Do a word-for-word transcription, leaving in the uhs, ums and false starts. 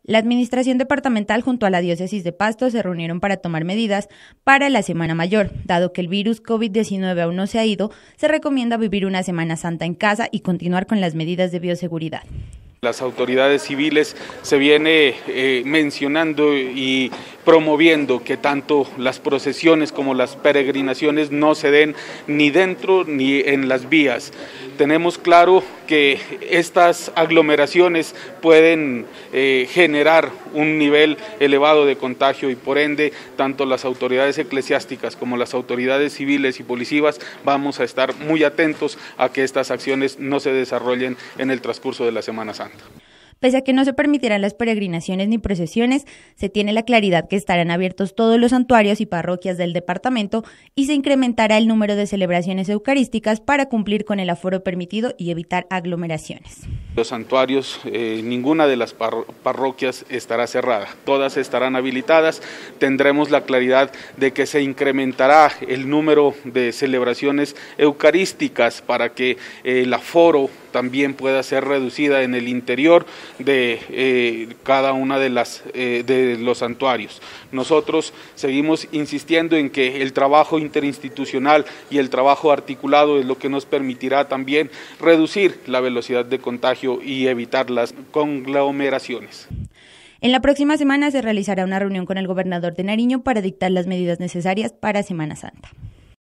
La Administración Departamental junto a la Diócesis de Pasto se reunieron para tomar medidas para la Semana Mayor. Dado que el virus COVID diecinueve aún no se ha ido, se recomienda vivir una Semana Santa en casa y continuar con las medidas de bioseguridad. Las autoridades civiles se viene eh, mencionando y promoviendo que tanto las procesiones como las peregrinaciones no se den ni dentro ni en las vías. Tenemos claro que estas aglomeraciones pueden eh, generar un nivel elevado de contagio y por ende tanto las autoridades eclesiásticas como las autoridades civiles y policivas vamos a estar muy atentos a que estas acciones no se desarrollen en el transcurso de la Semana Santa. Pese a que no se permitirán las peregrinaciones ni procesiones, se tiene la claridad que estarán abiertos todos los santuarios y parroquias del departamento y se incrementará el número de celebraciones eucarísticas para cumplir con el aforo permitido y evitar aglomeraciones. Los santuarios, eh, ninguna de las parro- parroquias estará cerrada, todas estarán habilitadas. Tendremos la claridad de que se incrementará el número de celebraciones eucarísticas para que eh, el aforo también pueda ser reducida en el interior de eh, cada una de las eh, de los santuarios. Nosotros seguimos insistiendo en que el trabajo interinstitucional y el trabajo articulado es lo que nos permitirá también reducir la velocidad de contagio y evitar las conglomeraciones. En la próxima semana se realizará una reunión con el gobernador de Nariño para dictar las medidas necesarias para Semana Santa.